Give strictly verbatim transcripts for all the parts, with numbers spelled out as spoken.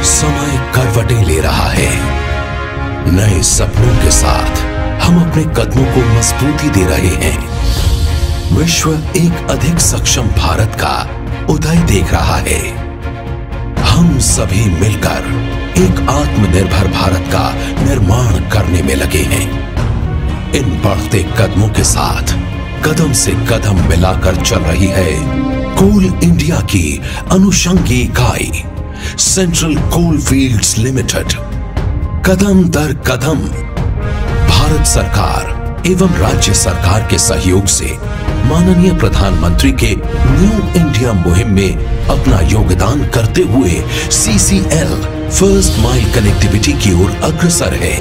समय करवटें ले रहा है। नए सपनों के साथ हम अपने कदमों को मजबूती दे रहे हैं। विश्व एक अधिक सक्षम भारत का उदय देख रहा है। हम सभी मिलकर एक आत्मनिर्भर भारत का निर्माण करने में लगे हैं। इन बढ़ते कदमों के साथ कदम से कदम मिलाकर चल रही है कोल इंडिया की अनुषंगी इकाई सेंट्रल कोलफील्ड्स लिमिटेड। कदम दर कदम भारत सरकार एवं राज्य सरकार के सहयोग से माननीय प्रधानमंत्री के न्यू इंडिया मुहिम में अपना योगदान करते हुए सीसीएल फर्स्ट माइल कनेक्टिविटी की ओर अग्रसर है।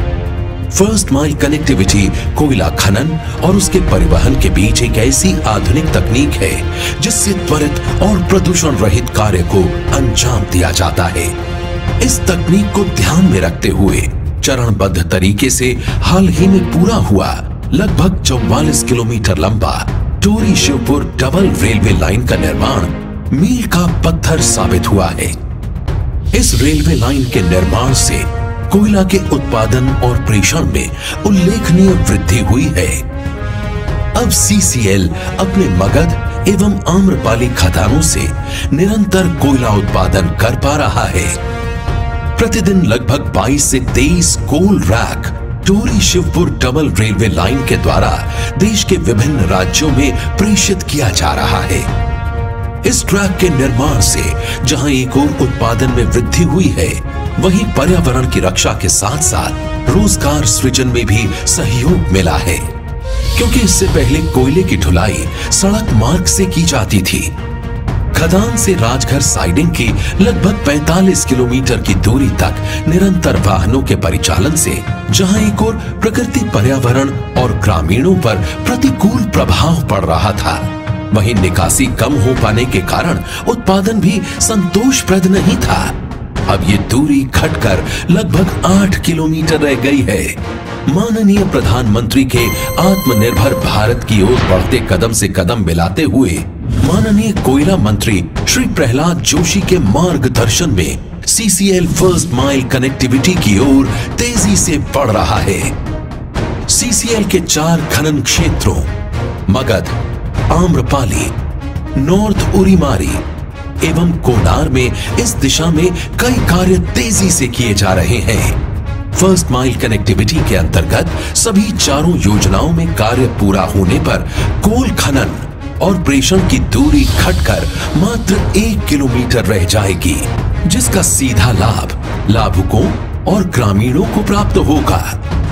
फर्स्ट माइल कनेक्टिविटी कोयला खनन और उसके परिवहन के बीच एक ऐसी आधुनिक तकनीक है जिससे त्वरित और प्रदूषण रहित कार्य को अंजाम दिया जाता है। इस तकनीक को ध्यान में रखते हुए चरणबद्ध तरीके से हाल ही में पूरा हुआ लगभग चौवालीस किलोमीटर लंबा Tori Shivpur double railway line का निर्माण मील का पत्थर साबित हुआ है। इस रेलवे लाइन के निर्माण से कोयला के उत्पादन और प्रेषण में उल्लेखनीय वृद्धि हुई है। अब सीसीएल अपने मगध एवं आम्रपाली खदानों से निरंतर कोयला उत्पादन कर पा रहा है। प्रतिदिन लगभग बाईस से तेईस coal rake Tori Shivpur double railway line के द्वारा देश के विभिन्न राज्यों में प्रेषित किया जा रहा है। इस ट्रैक के निर्माण से जहां एक और उत्पादन में वृद्धि हुई है, वहीं पर्यावरण की रक्षा के साथ साथ रोजगार सृजन में भी सहयोग मिला है। क्योंकि इससे पहले कोयले की ढुलाई सड़क मार्ग से की जाती थी। खदान से राजघर साइडिंग की लगभग पैंतालीस किलोमीटर की दूरी तक निरंतर वाहनों के परिचालन से जहां एक और प्रकृति, पर्यावरण और ग्रामीणों पर प्रतिकूल प्रभाव पड़ रहा था, वहीं निकासी कम हो पाने के कारण उत्पादन भी संतोषप्रद नहीं था। अब ये दूरी घटकर लगभग आठ किलोमीटर रह गई है। माननीय प्रधानमंत्री के आत्मनिर्भर भारत की ओर बढ़ते कदम से कदम मिलाते हुए माननीय कोयला मंत्री श्री प्रहलाद जोशी के मार्गदर्शन में सीसीएल फर्स्ट माइल कनेक्टिविटी की ओर तेजी से बढ़ रहा है। सीसीएल के चार खनन क्षेत्रों मगध, आम्रपाली, नॉर्थ उरीमारी एवं कोडार में इस दिशा में कई कार्य तेजी से किए जा रहे हैं। फर्स्ट माइल कनेक्टिविटी के अंतर्गत सभी चारों योजनाओं में कार्य पूरा होने पर कोल खनन और प्रेषण की दूरी घटकर मात्र एक किलोमीटर रह जाएगी, जिसका सीधा लाभ लाभुकों और ग्रामीणों को प्राप्त होगा।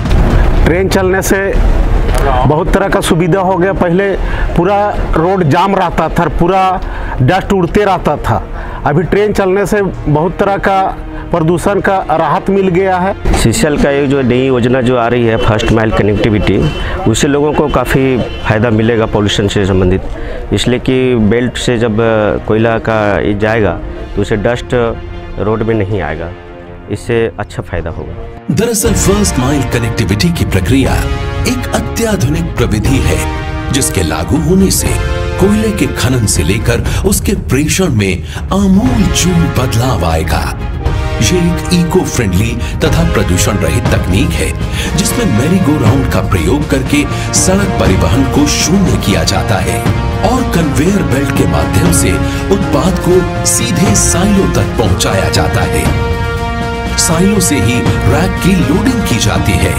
ट्रेन चलने से बहुत तरह का सुविधा हो गया। पहले पूरा रोड जाम रहता था, पूरा डस्ट उड़ते रहता था। अभी ट्रेन चलने से बहुत तरह का प्रदूषण का राहत मिल गया है। सीसीएल का ये जो नई योजना जो आ रही है फर्स्ट माइल कनेक्टिविटी, उससे लोगों को काफ़ी फ़ायदा मिलेगा पॉल्यूशन से संबंधित। इसलिए कि बेल्ट से जब कोयला का ये जाएगा तो उसे डस्ट रोड में नहीं आएगा, इससे अच्छा फायदा होगा। दरअसल फर्स्ट माइल कनेक्टिविटी की प्रक्रिया एक अत्याधुनिक प्रविधि है जिसके लागू होने से कोयले के खनन से लेकर उसके प्रेषण में आमूलचूल बदलाव आएगा। ये एक इको फ्रेंडली तथा प्रदूषण रहित तकनीक है जिसमें मैरी गो राउंड का प्रयोग करके सड़क परिवहन को शून्य किया जाता है और कन्वेयर बेल्ट के माध्यम से उत्पाद को सीधे साइलो तक पहुंचाया जाता है। साइलो से ही रैक की लोडिंग की जाती है।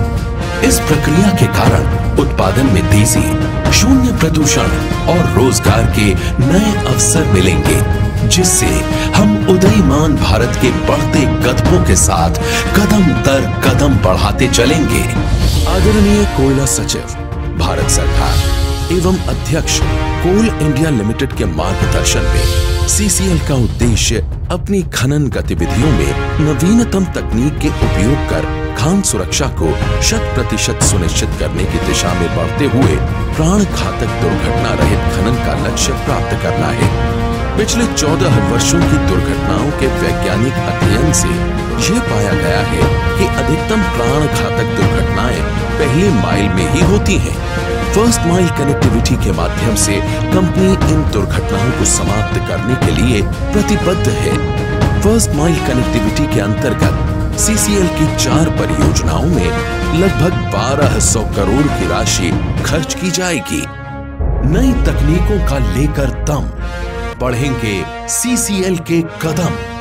इस प्रक्रिया के कारण उत्पादन में तेजी, शून्य प्रदूषण और रोजगार के नए अवसर मिलेंगे, जिससे हम उदयमान भारत के बढ़ते कदमों के साथ कदम दर कदम बढ़ाते चलेंगे। आदरणीय कोयला सचिव भारत सरकार एवं अध्यक्ष कोल इंडिया लिमिटेड के मार्गदर्शन में सीसीएल का उद्देश्य अपनी खनन गतिविधियों में नवीनतम तकनीक के उपयोग कर खान सुरक्षा को शत प्रतिशत सुनिश्चित करने की दिशा में बढ़ते हुए प्राण घातक दुर्घटना रहित खनन का लक्ष्य प्राप्त करना है। पिछले चौदह वर्षों की दुर्घटनाओं के वैज्ञानिक अध्ययन से यह पाया गया है कि अधिकतम प्राण घातक दुर्घटनाएं पहले माइल में ही होती हैं। फर्स्ट माइल कनेक्टिविटी के माध्यम से कंपनी इन दुर्घटनाओं को समाप्त करने के लिए प्रतिबद्ध है। फर्स्ट माइल कनेक्टिविटी के अंतर्गत सीसीएल की चार परियोजनाओं में लगभग बारह सौ करोड़ की राशि खर्च की जाएगी। नई तकनीकों का लेकर दम, बढ़ेंगे सीसीएल के कदम।